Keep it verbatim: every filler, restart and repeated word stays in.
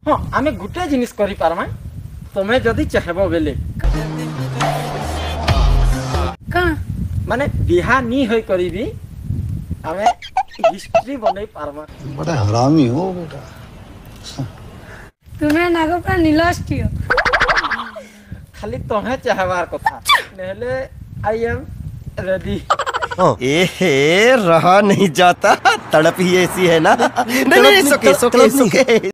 हाँ आमे गुटे जिनिस करि पारमा तमे जदि चाहबो बेले का माने बिहा नी होई करिबी आमे हिस्ट्री बनै पारमा। बड़ा हरामी हो बेटा। तुम्हें नागो पर नीलास्टियो खाली तोहे चाहबार कथा नेले आई एम रेडी। ए रहा नहीं जाता, तड़प ही ऐसी है ना। नहीं नहीं, सुके सुके सुके